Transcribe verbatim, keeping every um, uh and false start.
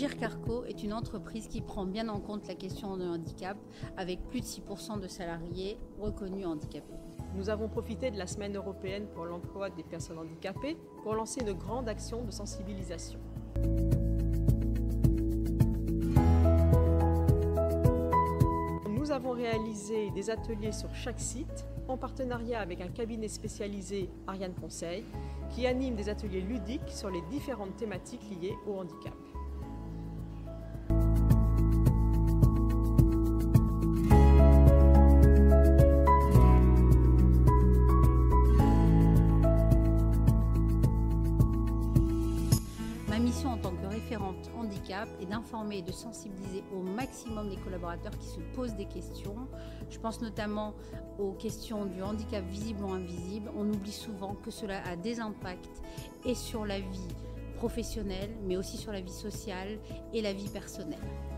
Agir Carco est une entreprise qui prend bien en compte la question du handicap avec plus de six pour cent de salariés reconnus handicapés. Nous avons profité de la Semaine européenne pour l'emploi des personnes handicapées pour lancer une grande action de sensibilisation. Nous avons réalisé des ateliers sur chaque site en partenariat avec un cabinet spécialisé Ariane Conseil qui anime des ateliers ludiques sur les différentes thématiques liées au handicap. Ma mission en tant que référente handicap est d'informer et de sensibiliser au maximum les collaborateurs qui se posent des questions. Je pense notamment aux questions du handicap visible ou invisible. On oublie souvent que cela a des impacts et sur la vie professionnelle, mais aussi sur la vie sociale et la vie personnelle.